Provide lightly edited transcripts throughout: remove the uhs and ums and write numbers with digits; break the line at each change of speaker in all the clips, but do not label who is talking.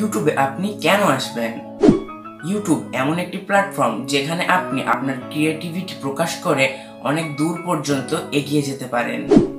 ইউটিউবে আপনি কেন আসবেন? ইউটিউব এমন একটি প্ল্যাটফর্ম যেখানে আপনি আপনার ক্রিয়েটিভিটি প্রকাশ করে অনেক দূর পর্যন্ত এগিয়ে যেতে পারেন।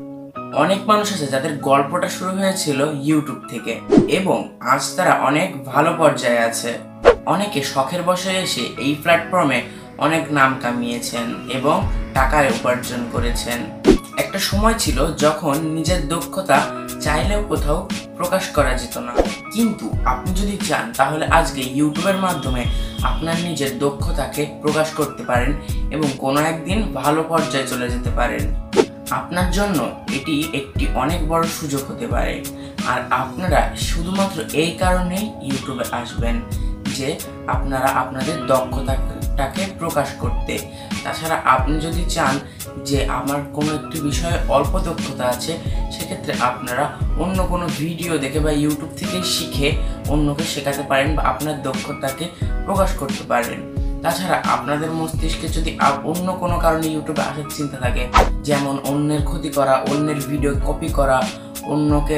অনেক মানুষ আছে যাদের গল্পটা শুরু হয়েছিল ইউটিউব থেকে এবং আজ তারা অনেক ভালো পর্যায়ে আছে। অনেকে শখের বশে এসে এই প্ল্যাটফর্মে অনেক নাম কামিয়েছেন এবং টাকা উপার্জন করেছেন। একটা সময় ছিল যখন নিজের দক্ষতা চাইলেও কোথাও প্রকাশ করা যেত না, কিন্তু আপনি যদি চান তাহলে আজকে ইউটিউবের মাধ্যমে আপনার নিজের দক্ষতাকে প্রকাশ করতে পারেন এবং কোনো একদিন ভালো পর্যায়ে চলে যেতে পারেন। আপনার জন্য এটি একটি অনেক বড় সুযোগ হতে পারে, আর আপনারা শুধুমাত্র এই কারণেই ইউটিউবে আসবেন যে আপনারা আপনাদের দক্ষতাটাকে প্রকাশ করতে। তাছাড়া আপনি যদি চান যে আমার কোনো একটি বিষয়ে অল্প দক্ষতা আছে, সেক্ষেত্রে আপনারা অন্য কোনো ভিডিও দেখে বা ইউটিউব থেকে শিখে অন্যকে শেখাতে পারেন বা আপনার দক্ষতাকে প্রকাশ করতে পারেন। তাছাড়া আপনাদের মস্তিষ্কে যদি অন্য কোনো কারণে ইউটিউবে আসার চিন্তা থাকে, যেমন অন্যের ক্ষতি করা, অন্যের ভিডিও কপি করা, অন্যকে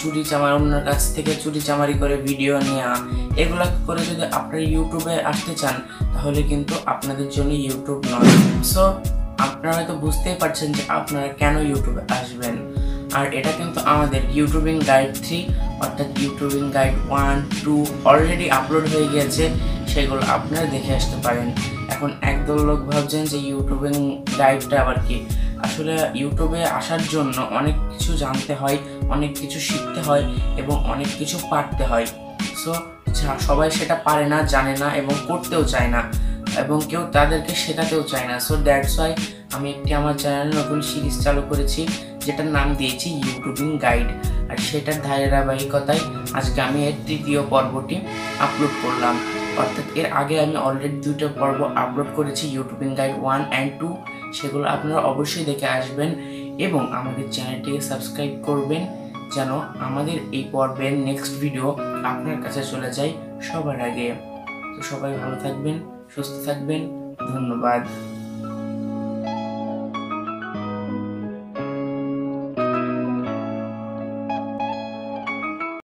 অন্যের কাছ থেকে চুরিচামারি করে ভিডিও নেওয়া, এগুলো করে যদি আপনারা ইউটিউবে আসতে চান তাহলে কিন্তু আপনাদের জন্য ইউটিউব নয়। সো আপনারা হয়তো বুঝতেই পারছেন যে আপনারা কেন ইউটিউবে আসবেন। আর এটা কিন্তু আমাদের ইউটিউবিং গাইড 3 অর্থাৎ ইউটিউবিং গাইড 1, 2 অলরেডি আপলোড হয়ে গিয়েছে, সেগুলো আপনারা দেখে আসতে পারেন। এখন একদল লোক ভাবছেন যে ইউটিউবিং গাইডটা আবার কি। আসলে ইউটিউবে আসার জন্য অনেক কিছু জানতে হয়, অনেক কিছু শিখতে হয় এবং অনেক কিছু পারতে হয়। সো সবাই সেটা পারে না, জানে না এবং করতেও চায় না, এবং কেউ তাদেরকে শেখাতেও চায় না। সো দ্যাটস ওয়াই আমি আমার চ্যানেলে নতুন সিরিজ চালু করেছি যেটার নাম দিয়েছি ইউটিউবিং গাইড। আর সেটার ধারাবাহিকতায় আজকে আমি এর 3য় পর্বটি আপলোড করলাম। অর্থাৎ এর আগে আমি অলরেডি 2টা পর্ব আপলোড করেছি ইউটিউবিং গাইড 1 and 2। সেগুলো আপনারা অবশ্যই দেখে আসবেন এবং আমাদের চ্যানেলটিকে সাবস্ক্রাইব করবেন যেন আমাদের এই পর্বের নেক্সট ভিডিও আপনার কাছে চলে যায় সবার আগে। তো সবাই ভালো থাকবেন, সুস্থ থাকবেন, ধন্যবাদ।